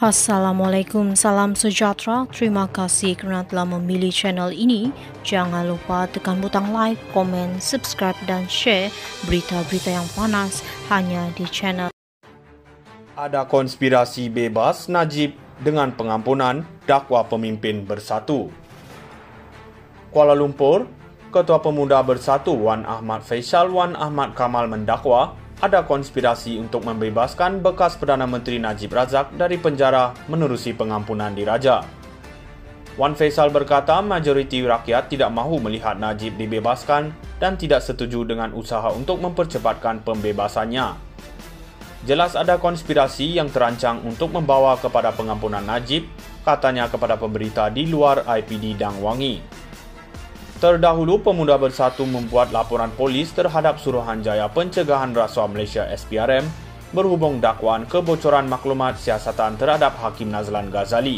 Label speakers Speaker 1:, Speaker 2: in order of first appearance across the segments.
Speaker 1: Assalamualaikum, salam sejahtera. Terima kasih kerana telah memilih channel ini. Jangan lupa tekan butang like, komen, subscribe dan share berita-berita yang panas hanya di channel.
Speaker 2: Ada konspirasi bebas Najib dengan pengampunan dakwa pemimpin bersatu. Kuala Lumpur, Ketua Pemuda Bersatu Wan Ahmad Faisal Wan Ahmad Kamal mendakwa ada konspirasi untuk membebaskan bekas Perdana Menteri Najib Razak dari penjara menerusi pengampunan diraja. Wan Faisal berkata majoriti rakyat tidak mahu melihat Najib dibebaskan dan tidak setuju dengan usaha untuk mempercepatkan pembebasannya. Jelas ada konspirasi yang terancang untuk membawa kepada pengampunan Najib, katanya kepada pemberita di luar IPD Dang Wangi. Terdahulu, Pemuda Bersatu membuat laporan polis terhadap Suruhanjaya Pencegahan Rasuah Malaysia SPRM berhubung dakwaan kebocoran maklumat siasatan terhadap Hakim Nazlan Ghazali.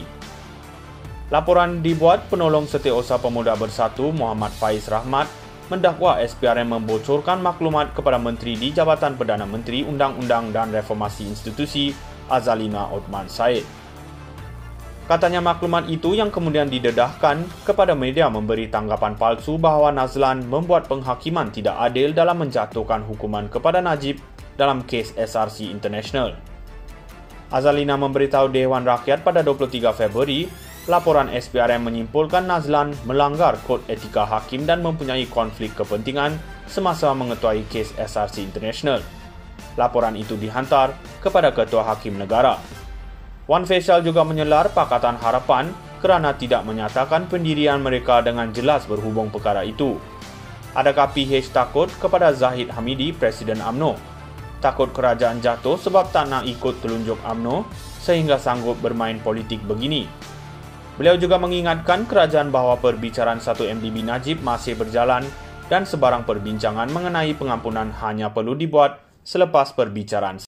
Speaker 2: Laporan dibuat penolong Setiausaha Pemuda Bersatu Muhammad Faiz Rahmat mendakwa SPRM membocorkan maklumat kepada Menteri di Jabatan Perdana Menteri Undang-Undang dan Reformasi Institusi Azalina Othman Said. Katanya maklumat itu yang kemudian didedahkan kepada media memberi tanggapan palsu bahawa Nazlan membuat penghakiman tidak adil dalam menjatuhkan hukuman kepada Najib dalam kes SRC International. Azalina memberitahu Dewan Rakyat pada 23 Februari, laporan SPRM menyimpulkan Nazlan melanggar kod etika hakim dan mempunyai konflik kepentingan semasa mengetuai kes SRC International. Laporan itu dihantar kepada Ketua Hakim Negara. Wan Faisal juga menyelar Pakatan Harapan kerana tidak menyatakan pendirian mereka dengan jelas berhubung perkara itu. Adakah PH takut kepada Zahid Hamidi, Presiden UMNO? Takut kerajaan jatuh sebab tak nak ikut telunjuk UMNO sehingga sanggup bermain politik begini? Beliau juga mengingatkan kerajaan bahawa perbicaraan 1 MDB Najib masih berjalan dan sebarang perbincangan mengenai pengampunan hanya perlu dibuat selepas perbicaraan